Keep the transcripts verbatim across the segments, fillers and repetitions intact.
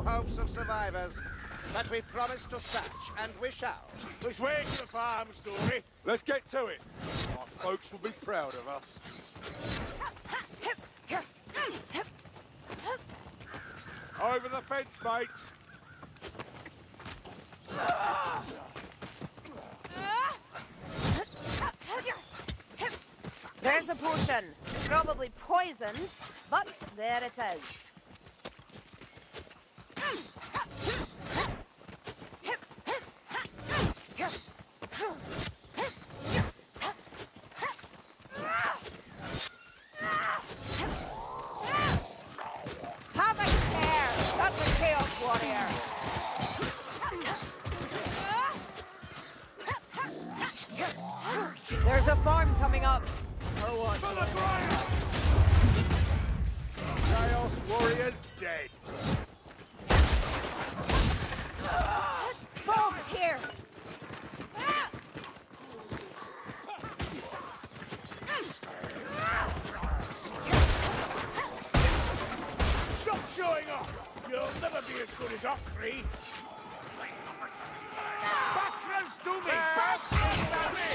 hopes of survivors. But we promised to search, and we shall. Let's wait for the farm story. Let's get to it. Our folks will be proud of us. Over the fence, mates. There's a potion. Probably poisoned, but there it is. Have a care! That's a Chaos Warrior! There's a farm coming up. For what? For the Briar! Chaos Warrior's dead. Both here! Stop showing off! You'll never be as good as Ockree. Backrun's to me! Backrun's to me!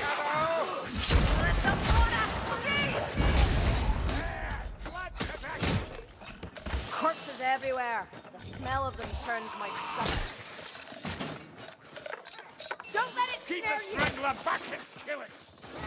Corpses everywhere. The smell of them turns my stomach. Don't let it Keep scare the you! strangler back and kill it!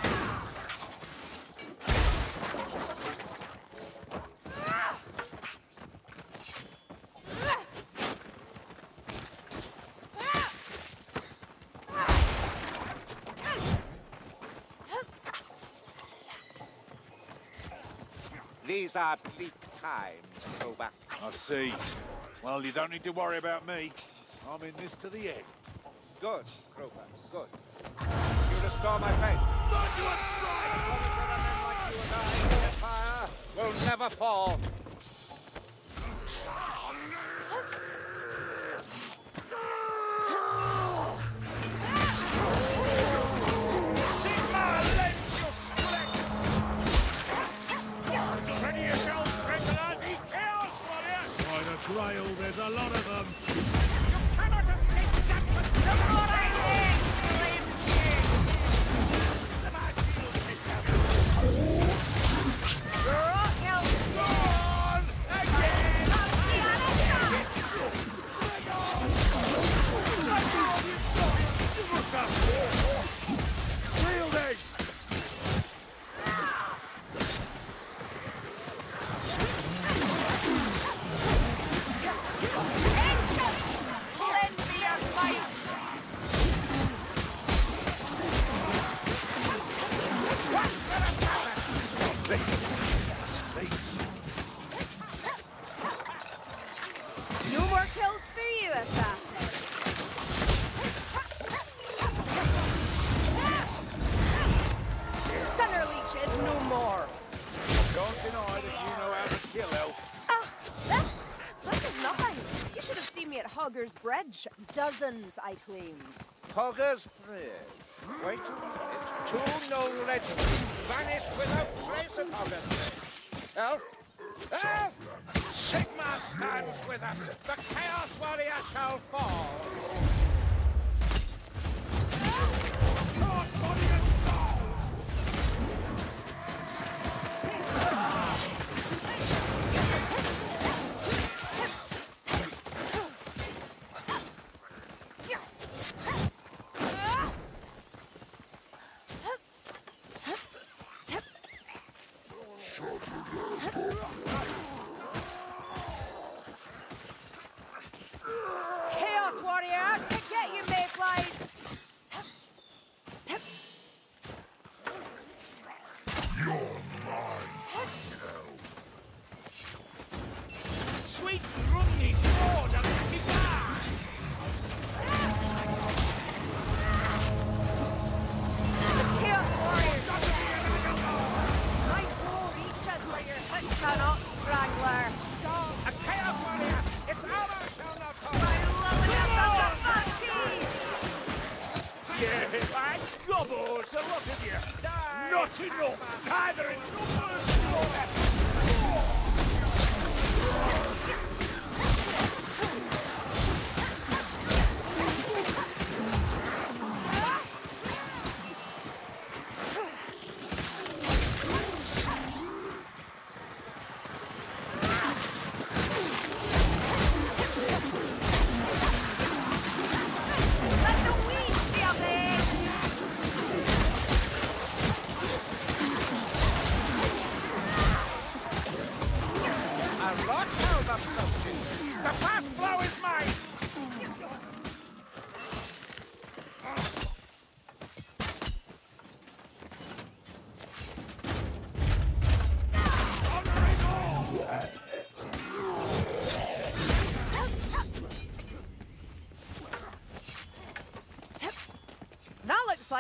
These are bleak times, Krober. I see. Well, you don't need to worry about me. I'm in this to the end. Good, Krober, good. You restore my faith. Virtuous strike! Like you and I, the Empire will never fall. Grail, there's a lot of them. You cannot escape judgment. The more I live, flame king. The man Rock out! on again. Shielding! No more kills for you, assassin. Stunner leeches no more. Don't deny that you know how to kill elf. Ah, this, this is nothing. You should have seen me at Hogger's Bridge. Dozens I claimed. Hogger's Bridge. Wait a minute. Two known legends vanished without trace of Hogger's Bridge. Elf? Elf! Sigma stands with us. The Chaos Warrior shall fall. Chaos body and soul! Chaos Warrior, to get you, Mayflies! Sweet Grundy sword and guitar! The Chaos Warriors! My soul reaches where your hit cannot, Strangler. A Chaos Warrior! Its armor shall not hold! Yeah, I gobbles the lot of you! Die, Not enough! Neither in numbers nor effort!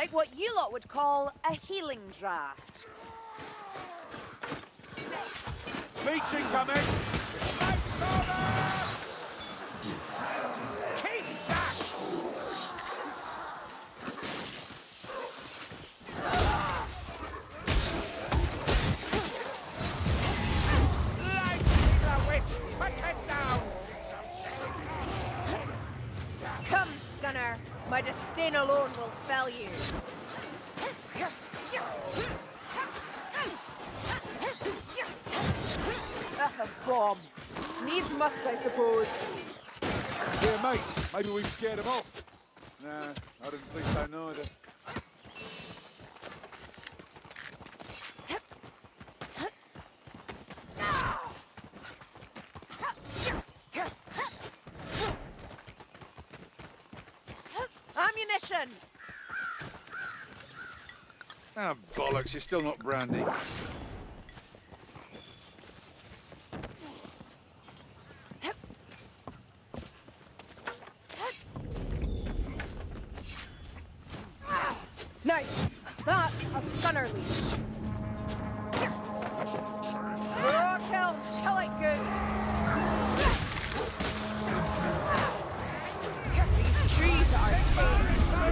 like what you lot would call a healing draft. Leech incoming! Keep that! Lightning the wisp! Put it down! Come, Scunner. My disdain alone will fell you. Ah, a bomb. Needs must, I suppose. Yeah, mate, maybe we've scared them off. Nah, I didn't think so neither. Ammunition! Ah, bollocks, you're still not brandy. Nice! That's a Scunner leech. Oh, kill! Kill it good! These trees are tame.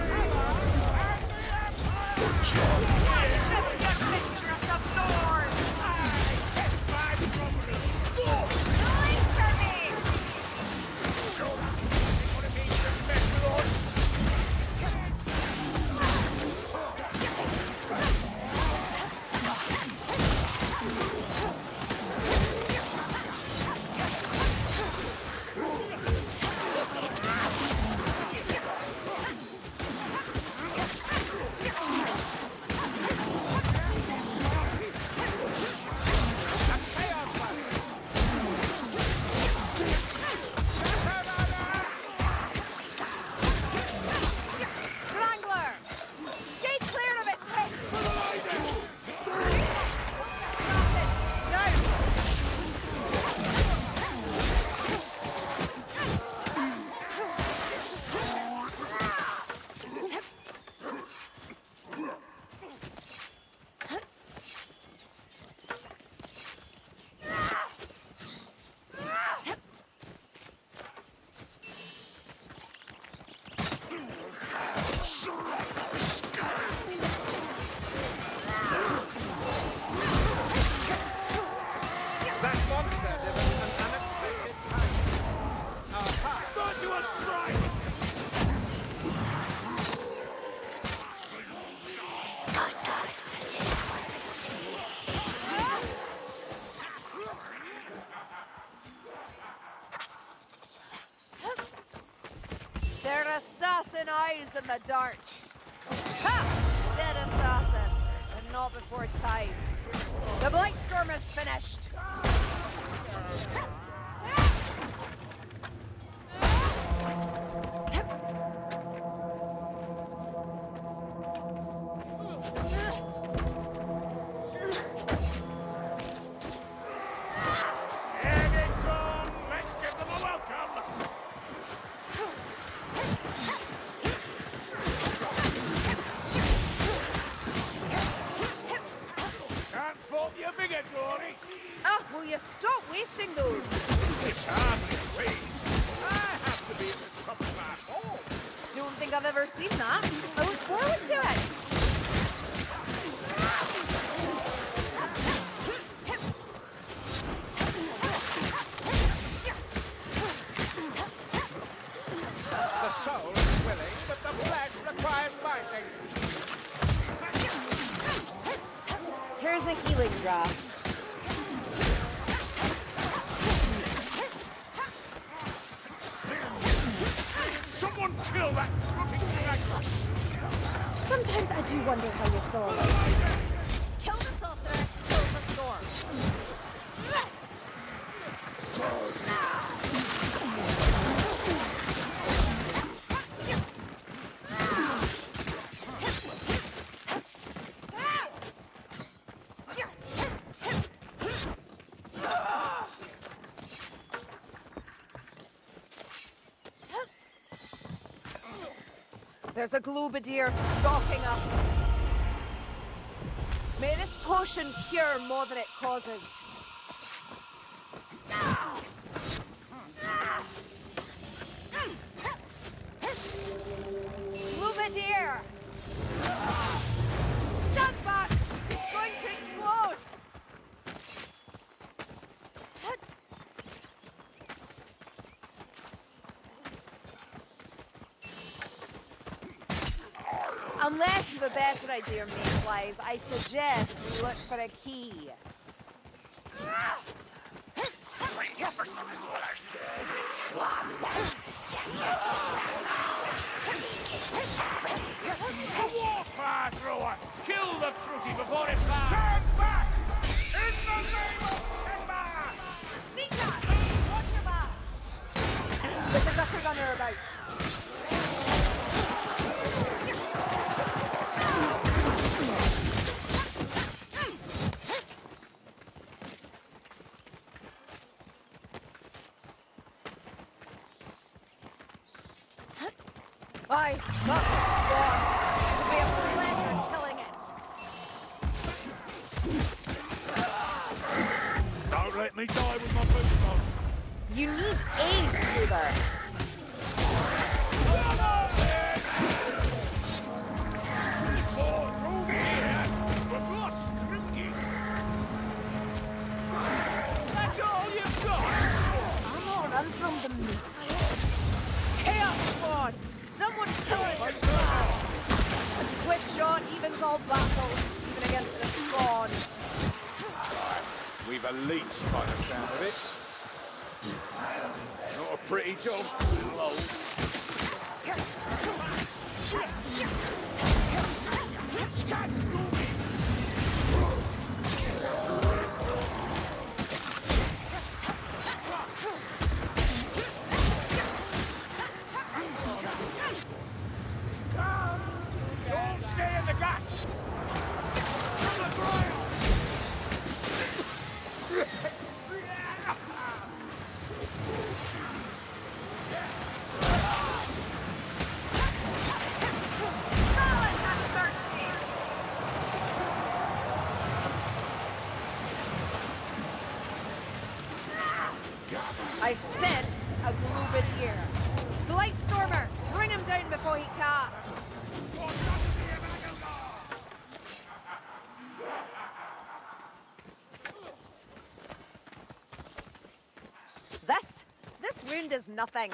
They're assassin eyes in the dark. Ha! Dead assassin, and not before time. The Blightstorm is finished. Oh, will you stop wasting those? It's hardly a waste. I have to be at the top of my hole. Don't think I've ever seen that. I look forward to it. The soul is willing, but the flesh requires binding. Here's a healing draft. Someone kill that rotting dragon! Sometimes I do wonder how you're still alive. Kill the sorcerer, kill the storm. There's a Globadier stalking us. May this potion cure more than it causes. Globadier! Stand back! It's going to explode! Unless you've a better idea, Mayflies, I suggest you look for a key. Fire thrower! Kill the fruity before it flies! Turn back! In the name of Simba! Sneak back! Watch your backs! There's a gutter gunner about. Aye, that's a spawn. It'll be a pleasure killing it. Don't let me die with my boots on. You need aid, Kruber. That's all you've got! I'm on, run from the meat. Chaos spawn! Someone kill it! A swift shot evens all battles, even against the spawn. We've a leech by the sound of it. Not a pretty job, lol. Don't stay in the guts! From the ground! I sense a Globadier. Blightstormer, bring him down before he casts. This, this wound is nothing.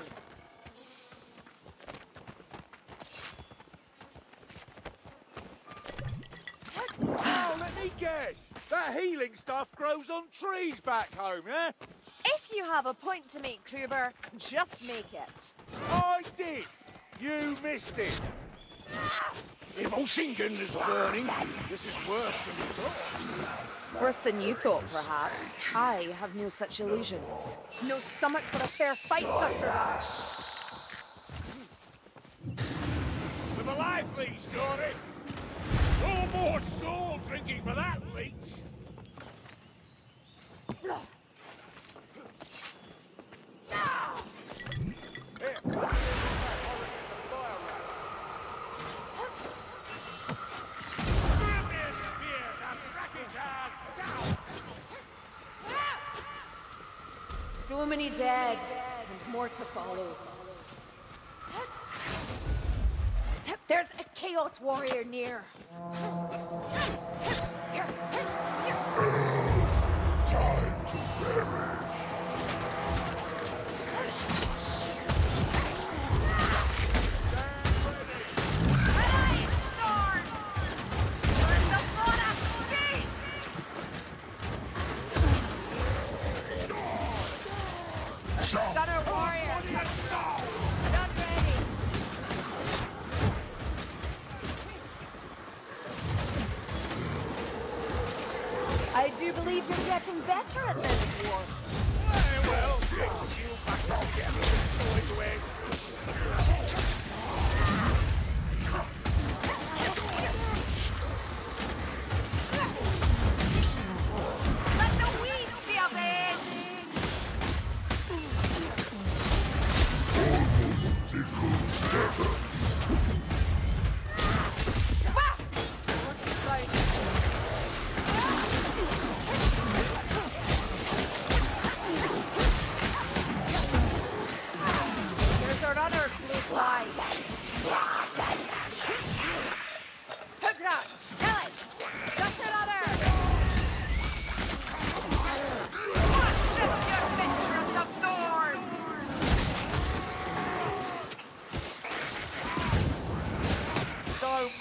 Oh, let me guess. That healing stuff grows on trees back home, yeah? If you have a point to make, Kruber, just make it. I did. You missed it. If Osingen is burning, this is worse than we thought. Worse than you thought, perhaps. I have no such illusions. No stomach for a fair fight, Gutter. With a lively story. No more soul drinking for that leech. So many dead, and more to follow. There's a Chaos Warrior near. Stunner Warrior! Not ready! I do believe you're getting better at this, Dwarf. Very well, takes you back on together. Always away. Let the weeds be avenged!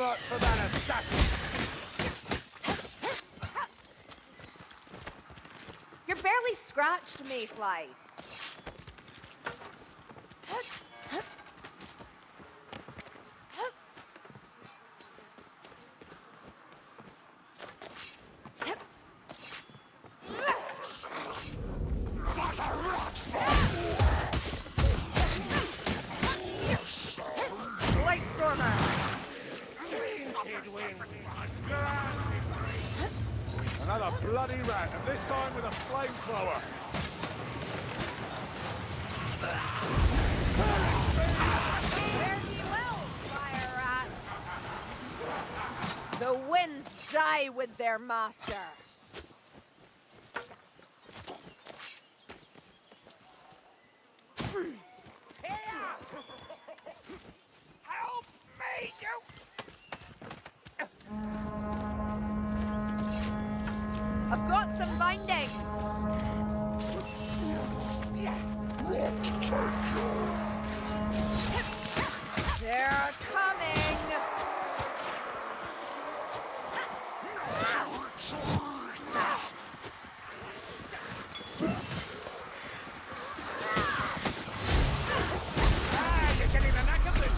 like for that assassin. You're barely scratched, Mayfly. Another bloody rat, and this time with a flamethrower. Fare thee well, fire rat. The winds die with their master. Help me, you! I've got some bindings. They're coming. Ah, you're getting the knack of this.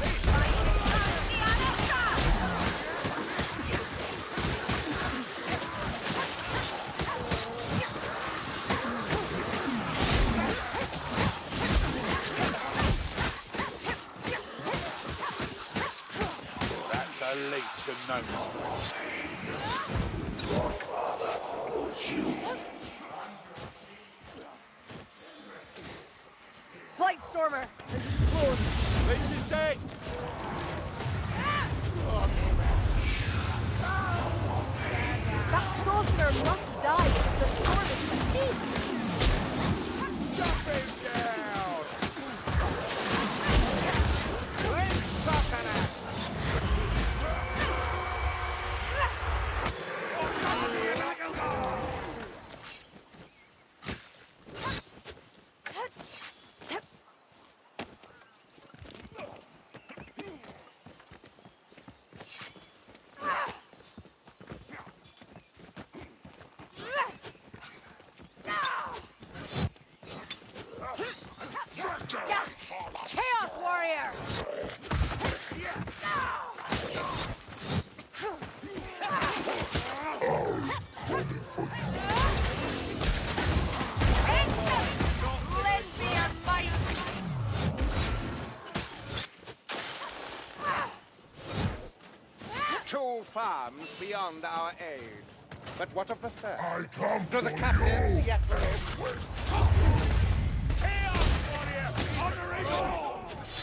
That's a leech and no Blightstormer has exploded. Leech is dead! That sorcerer must die if the storm is to cease. Jump him down! Let's fuck on it. Chaos Warrior! Lend me your might! Two farms beyond our aid. But what of the third? I come Do the for captains you. yet live? Chaos Warrior! Honouring all!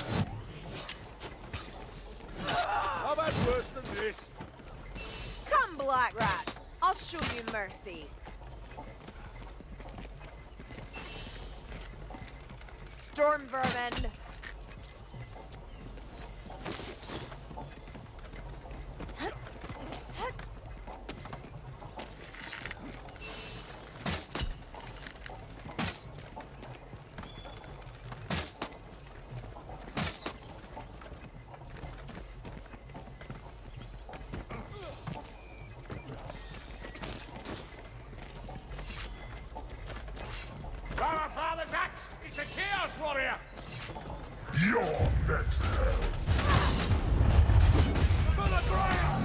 I've had worse than this. Come, Black Rat. I'll show you mercy. Storm vermin. From our father's axe, it's a Chaos Warrior! Your next hell. For the ground!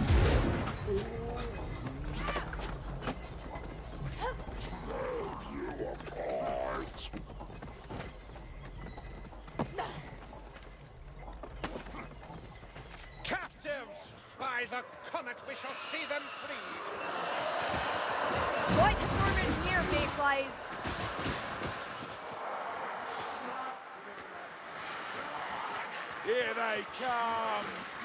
You apart. Captives! By the comet, we shall see them free! Blightstorm is near, Mayflies. Here they come!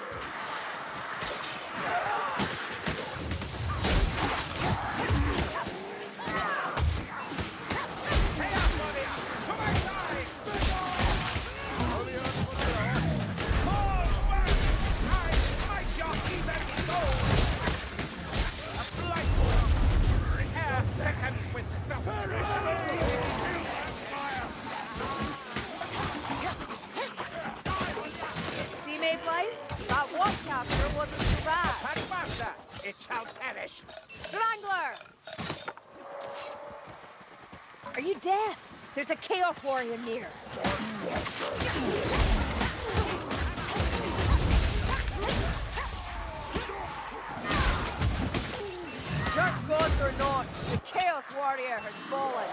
Chaos Warrior! To my side! Only earth for the Lord. Fall back! I smite your even soul! A blight storm! Air thickens with Perish filth! See, Mayflies? That watchcaster was wasn't so bad. Packmaster, it shall perish. Strangler! Are you deaf? There's a Chaos Warrior near. Dark gods or not, the Chaos Warrior has fallen.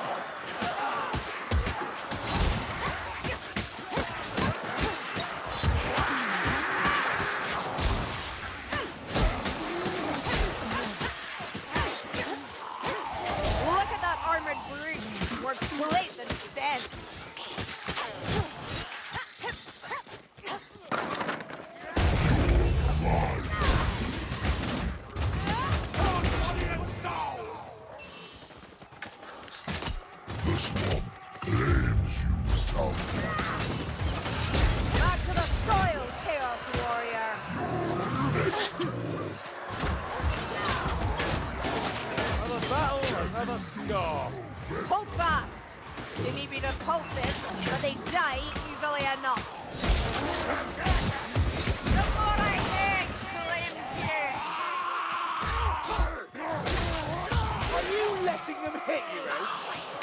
Look at that armored brute. More plate than sense. This one claims you something. Back to the soil, Chaos Warrior. Another battle, another scar. Hold fast. They may be repulsive, but they die easily enough. The more I hate claims you. Are you letting them hit you, Elf?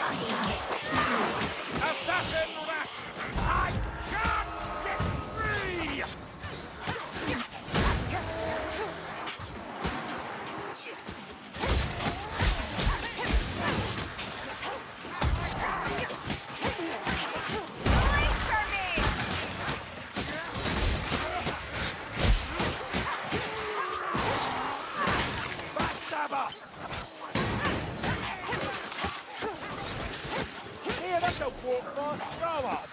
Assassin Rash! I can't get free! Wait for me! Backstabber! Here, that's a walk fast throw up.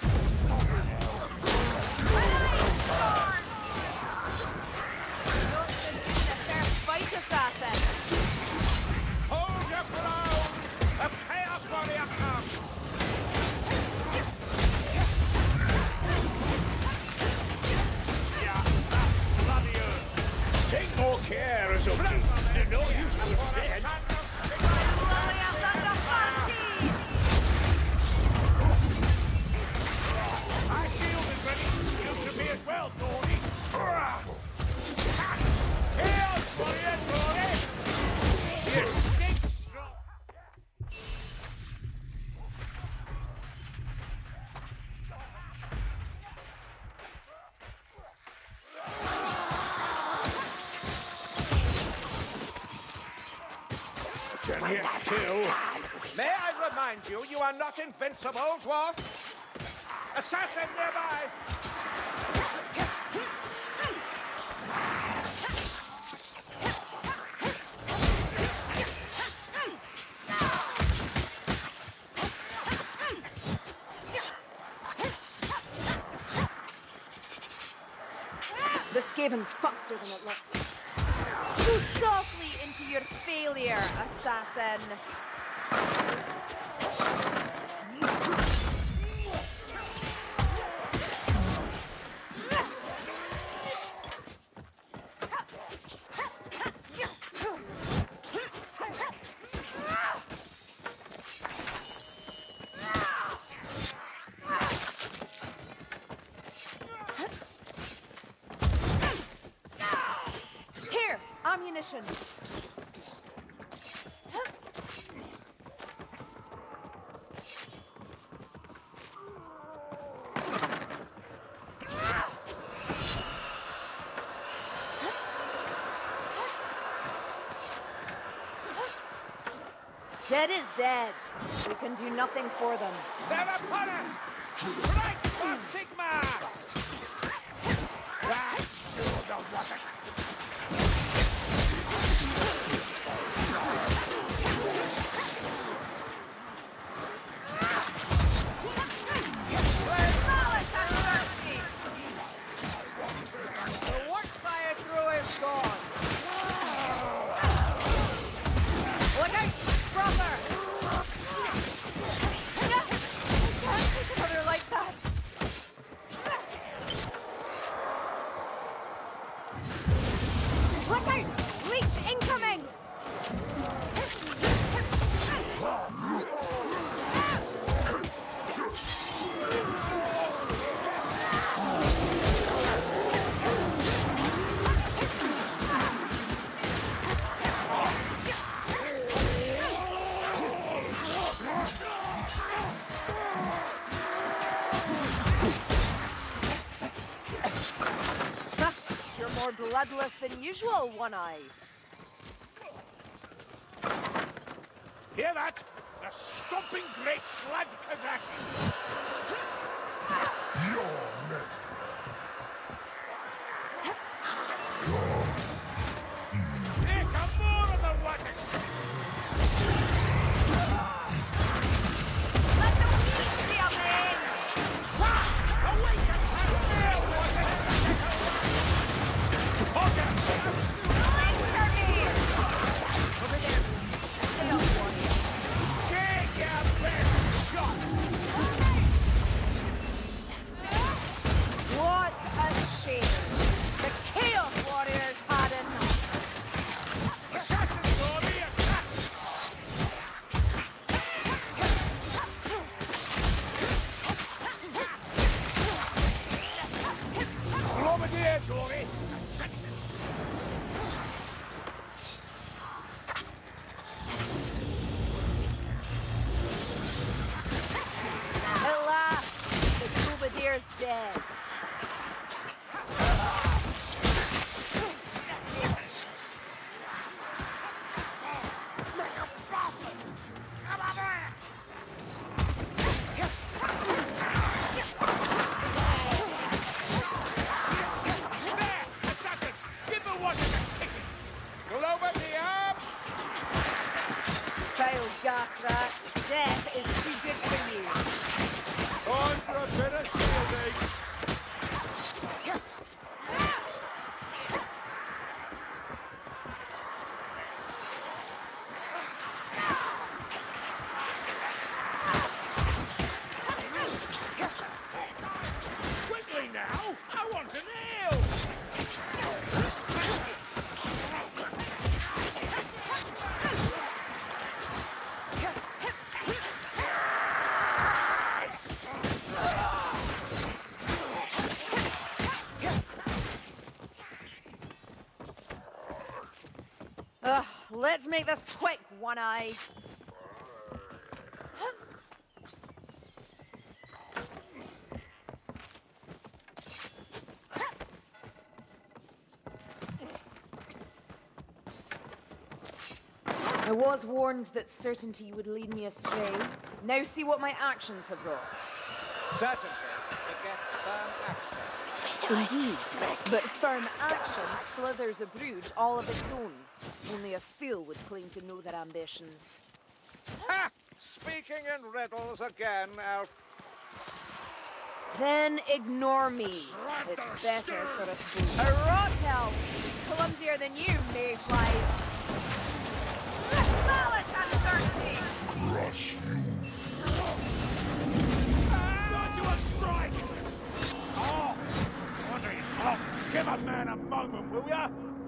Don't defeat a fair fight, assassin. Hold your ground! The Chaos Warrior comes! Yeah, that's bloody earth! Take more care, Azuki! There's no use to us dead! Slowly up under party! My shield is ready! You should be as well, Thorny! Chaos Warrior, Thorny! You stink strong! Can you kill? May I remind you, you are not invincible, dwarf! Assassin nearby! The Skaven's faster than it looks. Go softly into your failure, assassin. Here, ammunition. Dead is dead. We can do nothing for them. They're upon us! Strike for Sigma! That shield was it! Where's Malice and Mercy? The Warpfire thrower is gone. Look out, brother! I can't take another like that. bloodless than usual, One Eye. Hear that? The stomping great Slad Kazaki! You're next. Here come more of the wagon! Let the weeds be amazed! Awaken! Real wagon! Hogger! Enter me! Over there. Stay up, warrior. Take your best shot! What a shame! The Chaos Warriors had enough! Assassin Glory, attack! Glomadier, Glory! At last, the Troubadier's dead. There! Assassin! Give the wagon a kicking! Glomadier! Failed gas rat. Death is too good for you. Time for a bit of shielding. Quickly now! I want an ale! Ugh, let's make this quick, One Eye. I was warned that certainty would lead me astray. Now see what my actions have wrought. Certainty begets firm action. Indeed, but firm action slithers a brood all of its own. Only a fool would claim to know their ambitions. Ha! Speaking in riddles again, Elf. Then ignore me. It's better for us both. A rot elf! Clumsier than you, mayflies. Malice and thirsty! Crush you. Got you a strike! Oh! What are you? Oh, give a man a moment, will ya?